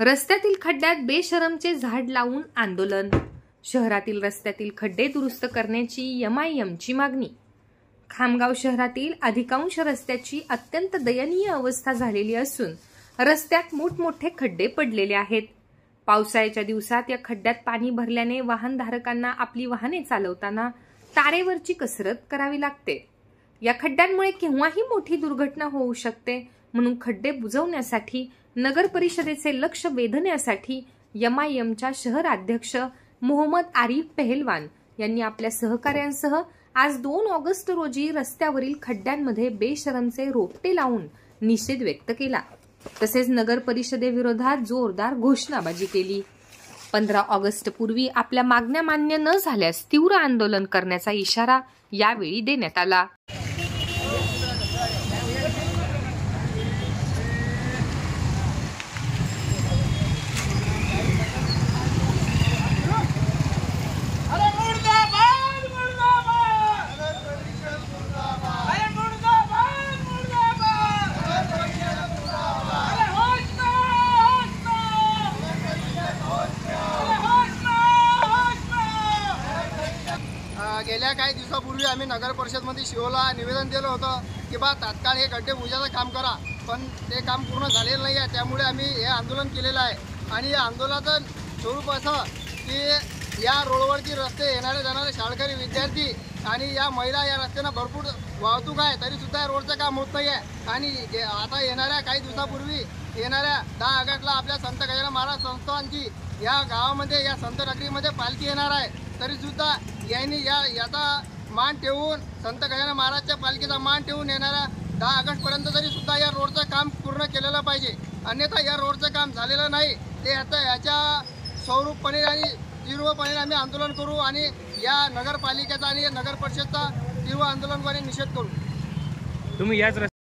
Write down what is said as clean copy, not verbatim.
रस्त्यातील खड्ड्यात बेशरमचे झाड लावून आंदोलन। शहरातील रस्त्यातील खड्डे दुरुस्त करण्याची एमआयएमची मागणी। खामगाव शहरातील अधिकांश रस्त्याची अत्यंत दयनीय अवस्था झालेली असून रस्त्यात मोठमोठे खड्डे पडलेले आहेत। पावसाळ्याच्या दिवसात या खड्ड्यात पाणी भरल्याने वाहनधारकांना आपली वाहने चालवताना तारेवरची कसरत करावी लागते। या खड्ड्यांमुळे केव्हाही मोठी दुर्घटना होऊ शकते, म्हणून खड्डे बुजवण्यासाठी नगर परिषदेचे लक्ष वेधण्यासाठी एमआयएमच्या शहर अध्यक्ष मोहम्मद आरिफ पहलवान यांनी आपल्या सहकाऱ्यांसह आज 2 ऑगस्ट रोजी रस्त्यावरील खड्ड्यांमध्ये बेशरमचे रोपटे लावून निषेध व्यक्त केला। तसेच नगर परिषदेविरोधात जोरदार घोषणाबाजी केली। 15 ऑगस्ट पूर्वी आपल्या मागण्या मान्य न झाल्यास तीव्र आंदोलन करण्याचा इशारा यावेळी देण्यात आला। गेल्या काही दिवसापूर्वी आम्ही नगर परिषदमध्ये शिवला निवेदन दिलं होतं की बा तात्काळ हे खड्डे बुजवायचं काम करा, पण ते काम पूर्ण झालेलं नाही आहे। त्यामुळे आम्ही हे आंदोलन केलेलं आहे आणि या आंदोलनाचं स्वरूप असं की या रोडवरती रस्ते येणारे जाणारे शाळकरी विद्यार्थी आणि या महिला या रस्त्यानं भरपूर वाहतूक आहे, तरीसुद्धा या रोडचं काम होत नाही आहे। आणि आता येणाऱ्या काही दिवसापूर्वी येणाऱ्या 10 ऑगस्टला आपल्या संत गजानन महाराज संस्थानची या गावामध्ये या संत नगरीमध्ये पालखी येणार आहे, तरीसुद्धा यांनी याचा मान ठेवून संत गजानन महाराजच्या पालखीचा मान ठेवून येणाऱ्या 10 ऑगस्टपर्यंत तरी सुद्धा या रोडचं काम पूर्ण केलेलं पाहिजे। अन्यथा या रोडचं काम झालेलं नाही ते आता याच्या स्वरूपपणे आणि तीव्रपणे आम्ही आंदोलन करू आणि या नगरपालिकेचा आणि नगर परिषदचा तीव्र आंदोलनाद्वारे निषेध करू। तुम्ही याच